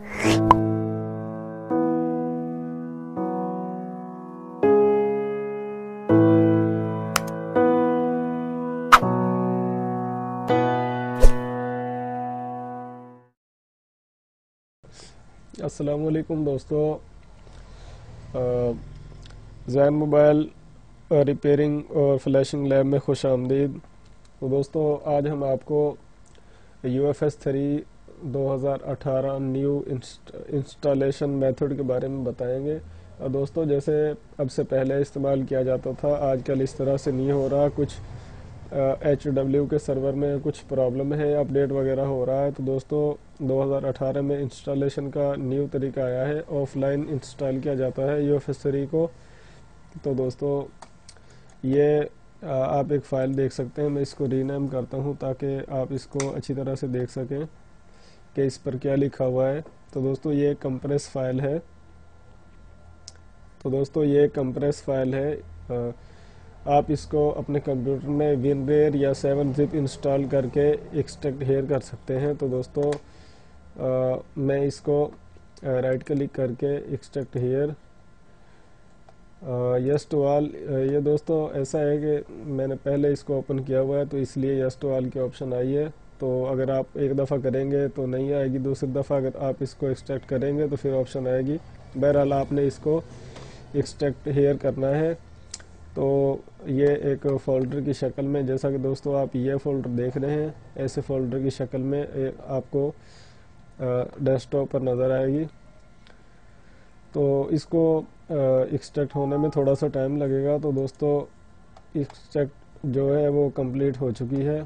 अस्सलाम वालेकुम दोस्तों, ज़ैन मोबाइल रिपेयरिंग और फ्लैशिंग लैब में खुश आमदीद। तो दोस्तों, आज हम आपको UFS-3 2018 न्यू इंस्टॉलेशन मेथड के बारे में बताएंगे। और दोस्तों, जैसे अब से पहले इस्तेमाल किया जाता था, आजकल इस तरह से नहीं हो रहा। कुछ HW के सर्वर में कुछ प्रॉब्लम है, अपडेट वगैरह हो रहा है। तो दोस्तों, 2018 में इंस्टॉलेशन का न्यू तरीका आया है, ऑफलाइन इंस्टॉल किया जाता है UFS-3 को। तो दोस्तों, ये आप एक फ़ाइल देख सकते हैं। मैं इसको रीनेम करता हूं ताकि आप इसको अच्छी तरह से देख सकें कि इस पर क्या लिखा हुआ है। तो दोस्तों, ये कंप्रेस फाइल है। तो दोस्तों, ये कंप्रेस फाइल है। आप इसको अपने कंप्यूटर में विनरेयर या 7-zip इंस्टॉल करके एक्सट्रैक्ट हेयर कर सकते हैं। तो दोस्तों, मैं इसको राइट क्लिक करके extract here yes to all. ये दोस्तों ऐसा है कि मैंने पहले इसको ओपन किया हुआ है, तो इसलिए यस टू ऑल की ऑप्शन आई है। तो अगर आप एक दफ़ा करेंगे तो नहीं आएगी, दूसरी दफ़ा अगर आप इसको एक्सट्रैक्ट करेंगे तो फिर ऑप्शन आएगी। बहरहाल, आपने इसको एक्सट्रैक्ट हेयर करना है। तो ये एक फ़ोल्डर की शक्ल में, जैसा कि दोस्तों आप ये फ़ोल्डर देख रहे हैं, ऐसे फ़ोल्डर की शक्ल में आपको डेस्कटॉप पर नज़र आएगी। तो इसको एक्सट्रैक्ट होने में थोड़ा सा टाइम लगेगा। तो दोस्तों, एक्सट्रैक्ट जो है वो कंप्लीट हो चुकी है।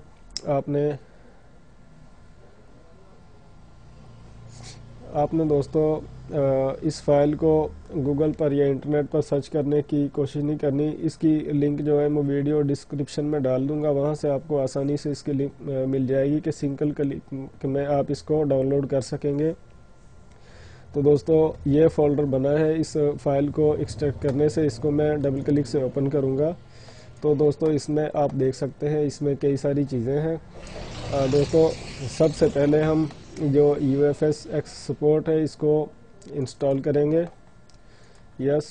आपने दोस्तों इस फाइल को गूगल पर या इंटरनेट पर सर्च करने की कोशिश नहीं करनी। इसकी लिंक जो है मैं वीडियो डिस्क्रिप्शन में डाल दूंगा, वहां से आपको आसानी से इसकी लिंक मिल जाएगी कि सिंगल क्लिक में आप इसको डाउनलोड कर सकेंगे। तो दोस्तों, ये फोल्डर बना है। इस फाइल को एक्सट्रैक्ट करने से इसको मैं डबल क्लिक से ओपन करूँगा। तो दोस्तों, इसमें आप देख सकते हैं, इसमें कई सारी चीज़ें हैं। दोस्तों, सबसे पहले हम जो UFS-X सपोर्ट है इसको इंस्टॉल करेंगे। यस।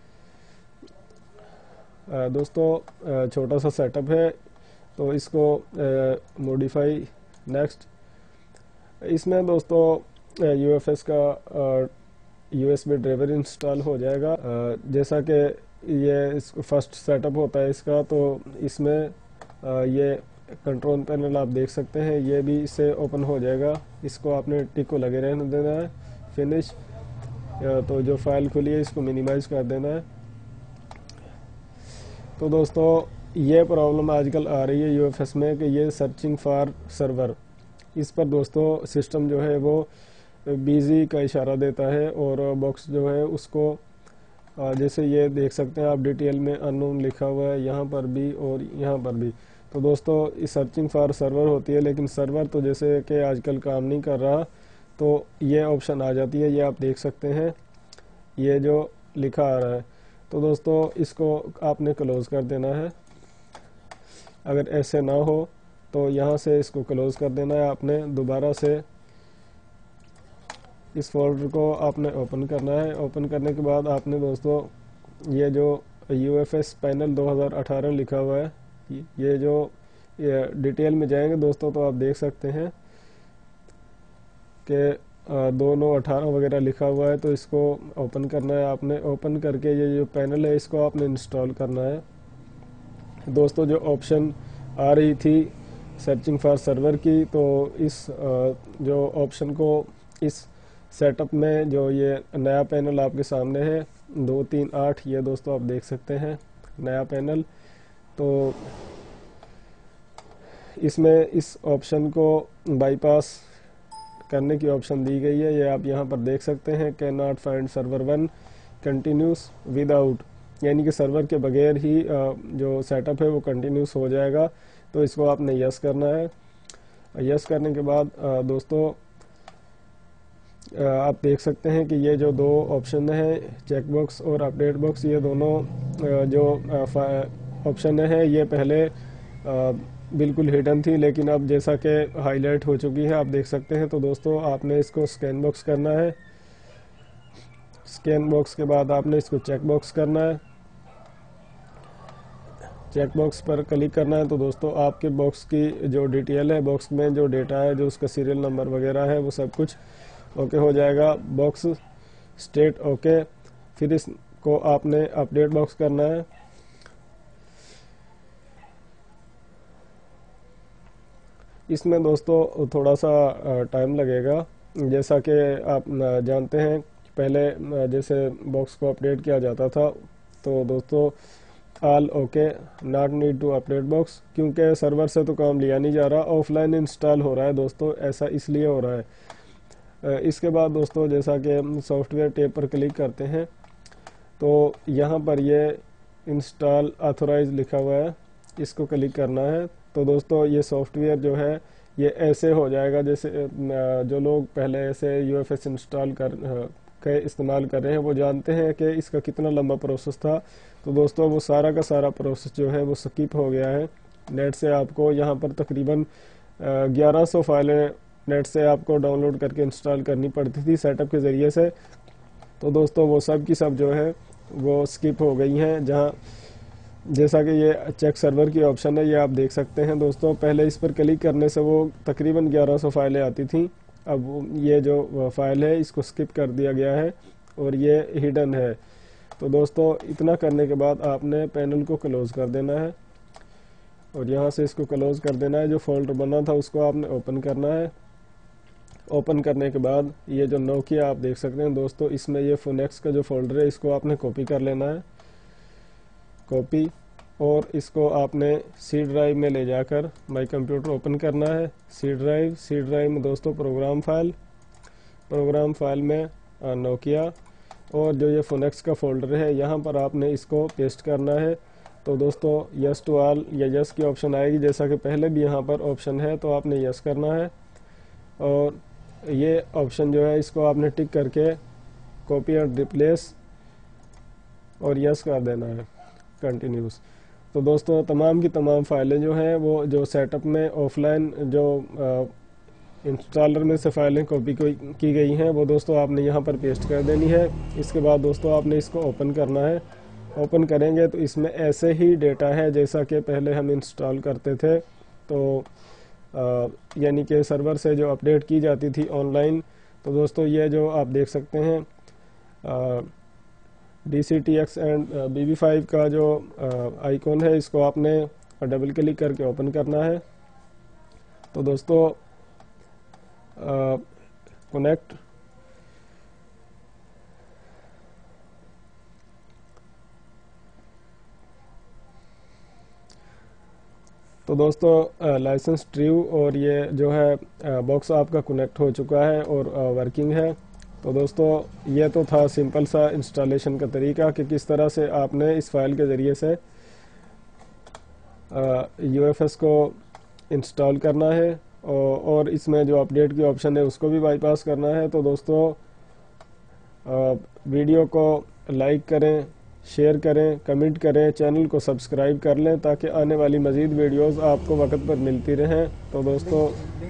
दोस्तों, छोटा सा सेटअप है, तो इसको मॉडिफाई नेक्स्ट। इसमें दोस्तों UFS का USB ड्राइवर इंस्टॉल हो जाएगा। जैसा कि ये फर्स्ट सेटअप होता है इसका, तो इसमें ये कंट्रोल पैनल आप देख सकते हैं, ये भी इससे ओपन हो जाएगा। इसको आपने टिक को लगे रहने देना है, फिनिश। तो जो फाइल खुली है इसको मिनिमाइज कर देना है। तो दोस्तों, ये प्रॉब्लम आजकल आ रही है UFS में कि ये सर्चिंग फॉर सर्वर, इस पर दोस्तों सिस्टम जो है वो बिजी का इशारा देता है, और बॉक्स जो है उसको जैसे ये देख सकते हैं आप, डिटेल में अननोन लिखा हुआ है यहाँ पर भी और यहाँ पर भी। तो दोस्तों, इस सर्चिंग फॉर सर्वर होती है, लेकिन सर्वर तो जैसे कि आजकल काम नहीं कर रहा, तो ये ऑप्शन आ जाती है। ये आप देख सकते हैं, ये जो लिखा आ रहा है। तो दोस्तों, इसको आपने क्लोज कर देना है। अगर ऐसे ना हो तो यहाँ से इसको क्लोज कर देना है। आपने दोबारा से इस फोल्डर को आपने ओपन करना है। ओपन करने के बाद आपने दोस्तों ये जो UFS पैनल 2018 लिखा हुआ है, ये जो डिटेल में जाएंगे दोस्तों, तो आप देख सकते हैं कि 2918 वगैरह लिखा हुआ है। तो इसको ओपन करना है आपने। ओपन करके ये जो पैनल है इसको आपने इंस्टॉल करना है। दोस्तों, जो ऑप्शन आ रही थी सर्चिंग फॉर सर्वर की, तो इस जो ऑप्शन को इस सेटअप में जो ये नया पैनल आपके सामने है 238, ये दोस्तों आप देख सकते हैं नया पैनल। तो इसमें इस ऑप्शन को बाईपास करने की ऑप्शन दी गई है। ये आप यहाँ पर देख सकते हैं, can not find server 1 continues without, यानी कि सर्वर के बगैर ही जो सेटअप है वो कंटिन्यूस हो जाएगा। तो इसको आपने यस करना है। यस करने के बाद दोस्तों आप देख सकते हैं कि ये जो दो ऑप्शन है, चेक बॉक्स और अपडेट बॉक्स, ये दोनों जो ऑप्शन है ये पहले बिल्कुल हिडन थी, लेकिन अब जैसा कि हाईलाइट हो चुकी है आप देख सकते हैं। तो दोस्तों आपने इसको स्कैन बॉक्स करना है। स्कैन बॉक्स के बाद आपने इसको चेक बॉक्स करना है। चेक बॉक्स पर क्लिक करना है। तो दोस्तों आपके बॉक्स की जो डिटेल है, बॉक्स में जो डेटा है, जो उसका सीरियल नंबर वगैरह है, वो सब कुछ ओके हो जाएगा। Box state okay. फिर इसको आपने अपडेट बॉक्स करना है। इसमें दोस्तों थोड़ा सा टाइम लगेगा। जैसा कि आप जानते हैं पहले जैसे बॉक्स को अपडेट किया जाता था, तो दोस्तों all okay, not need to update box, क्योंकि सर्वर से तो काम लिया नहीं जा रहा, ऑफलाइन इंस्टॉल हो रहा है दोस्तों, ऐसा इसलिए हो रहा है। इसके बाद दोस्तों जैसा कि हम सॉफ्टवेयर टैब पर क्लिक करते हैं तो यहाँ पर ये इंस्टॉल ऑथोराइज लिखा हुआ है, इसको क्लिक करना है। तो दोस्तों ये सॉफ्टवेयर जो है ये ऐसे हो जाएगा जैसे जो लोग पहले ऐसे UFS इंस्टॉल के इस्तेमाल कर रहे हैं वो जानते हैं कि इसका कितना लंबा प्रोसेस था। तो दोस्तों वो सारा का सारा प्रोसेस जो है वो स्किप हो गया है। नेट से आपको यहाँ पर तकरीबन 1100 फाइलें नेट से आपको डाउनलोड करके इंस्टॉल करनी पड़ती थी सेटअप के ज़रिए से। तो दोस्तों वो सब की सब जो है वो स्किप हो गई हैं। जहाँ जैसा कि ये चेक सर्वर की ऑप्शन है, ये आप देख सकते हैं दोस्तों, पहले इस पर क्लिक करने से वो तकरीबन 1100 फाइलें आती थी। अब ये जो फाइल है इसको स्किप कर दिया गया है और ये हिडन है। तो दोस्तों इतना करने के बाद आपने पैनल को क्लोज कर देना है और यहाँ से इसको क्लोज कर देना है। जो फोल्डर बना था उसको आपने ओपन करना है। ओपन करने के बाद ये जो नोकिया आप देख सकते हैं दोस्तों, इसमें ये फोनेक्स का जो फोल्डर है इसको आपने कॉपी कर लेना है, कॉपी, और इसको आपने सी ड्राइव में ले जाकर माई कंप्यूटर ओपन करना है। सी ड्राइव में दोस्तों प्रोग्राम फाइल में नोकिया और जो ये फोनेक्स का फोल्डर है यहाँ पर आपने इसको पेस्ट करना है। तो दोस्तों यस टू ऑल या यस की ऑप्शन आएगी, जैसा कि पहले भी यहाँ पर ऑप्शन है, तो आपने यस करना है और ये ऑप्शन जो है इसको आपने टिक करके कॉपी एंड रिप्लेस और यस कर देना है, कंटिन्यूस। तो दोस्तों तमाम की तमाम फाइलें जो हैं वो जो सेटअप में ऑफलाइन जो इंस्टॉलर में से फाइलें कॉपी की गई हैं वो दोस्तों आपने यहाँ पर पेस्ट कर देनी है। इसके बाद दोस्तों आपने इसको ओपन करना है। ओपन करेंगे तो इसमें ऐसे ही डेटा है जैसा कि पहले हम इंस्टॉल करते थे, तो यानी कि सर्वर से जो अपडेट की जाती थी ऑनलाइन। तो दोस्तों ये जो आप देख सकते हैं DCTX एंड BB5 का जो आइकॉन है इसको आपने डबल क्लिक करके ओपन करना है। तो दोस्तों कनेक्ट, तो दोस्तों लाइसेंस ट्रू और ये जो है बॉक्स आपका कनेक्ट हो चुका है और वर्किंग है। तो दोस्तों ये तो था सिंपल सा इंस्टॉलेशन का तरीका कि किस तरह से आपने इस फाइल के ज़रिए से UFS को इंस्टॉल करना है और इसमें जो अपडेट की ऑप्शन है उसको भी बाईपास करना है। तो दोस्तों वीडियो को लाइक करें, शेयर करें, कमेंट करें, चैनल को सब्सक्राइब कर लें ताकि आने वाली मज़ीद वीडियोस आपको वक्त पर मिलती रहें। तो दोस्तों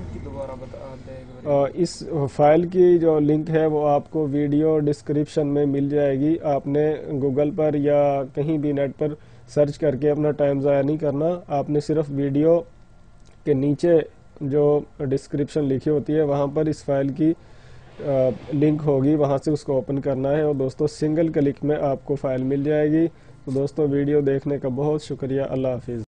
इस फाइल की जो लिंक है वो आपको वीडियो डिस्क्रिप्शन में मिल जाएगी। आपने गूगल पर या कहीं भी नेट पर सर्च करके अपना टाइम ज़ाया नहीं करना। आपने सिर्फ वीडियो के नीचे जो डिस्क्रिप्शन लिखी होती है वहाँ पर इस फाइल की लिंक होगी, वहाँ से उसको ओपन करना है और दोस्तों सिंगल क्लिक में आपको फ़ाइल मिल जाएगी। तो दोस्तों वीडियो देखने का बहुत शुक्रिया। अल्लाह हाफिज़।